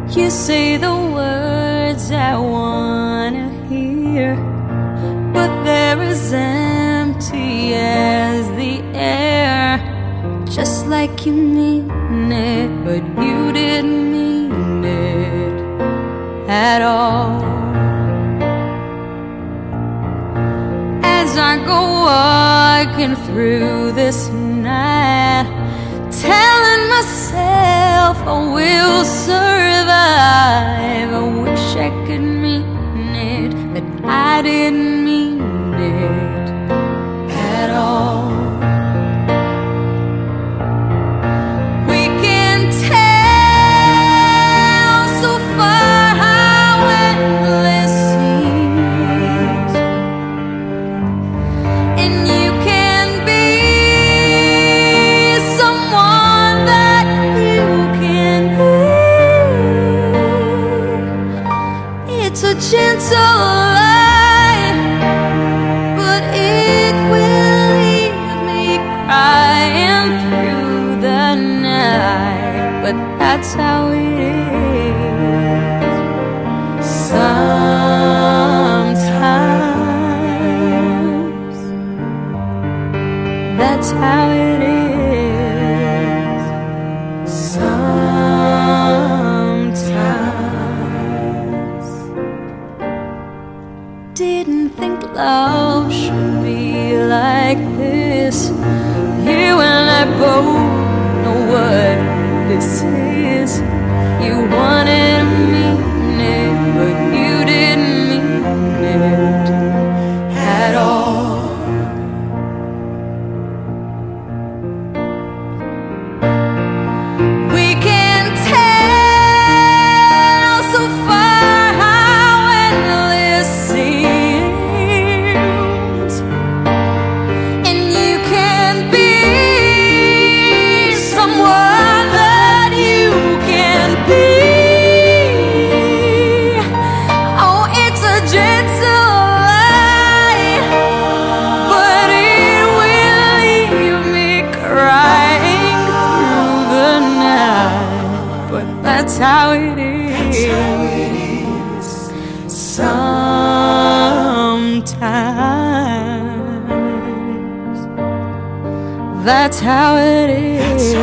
You say the words I wanna hear, but they're as empty as the air. Just like you mean it, but you didn't mean it at all. As I go walking through this night, telling myself I will survive, I wish I could mean it, but I didn't mean it at all. We can tell so far how endless seems, and you can be someone that you can be. It's a gentle lie, but it will leave me crying through the night. But that's how it is sometimes. That's how it is sometimes. Didn't think love should be like this. You and I both know what this is. You wanted to mean it, but you didn't mean it at all. We can tell so far how endless seems, and you can be someone that you can be. Oh, it's a gentle lie, but it will leave me crying through the night. But that's how it is sometimes. That's how it is